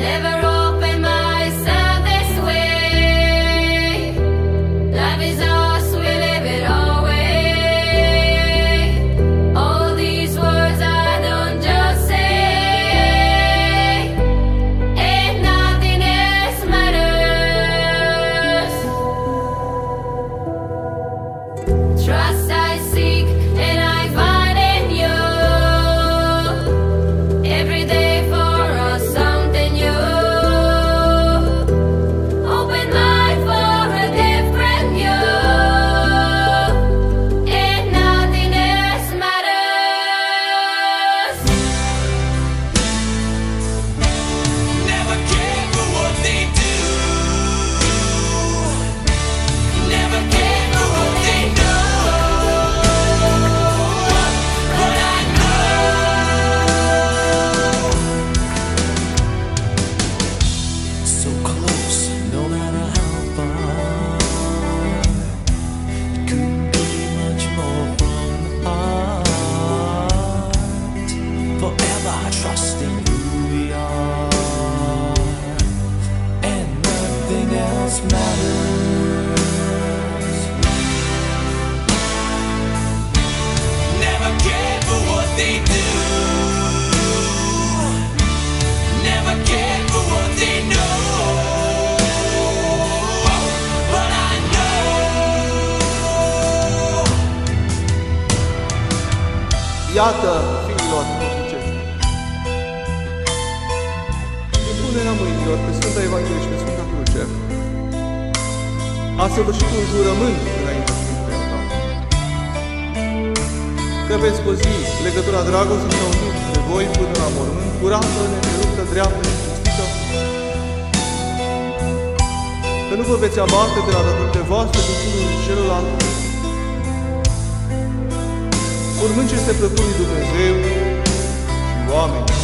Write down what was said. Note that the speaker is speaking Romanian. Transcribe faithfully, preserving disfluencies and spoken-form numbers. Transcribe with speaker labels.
Speaker 1: Iată, fiilor, nu ziceți. În punerea mâinilor pe Sfânta Evanghelie și pe Sfânta Cruce, a săvârșit un jurământ înaintea Sfântului Altar. Că veți păzi legătura dragostei și a unit între voi până la mormânt, curată, neîntreruptă, dreaptă și cinstită, că nu vă veți abate de la datorile voastre de unul și celălalt, urmând ce este plăcut lui Dumnezeu și oameni.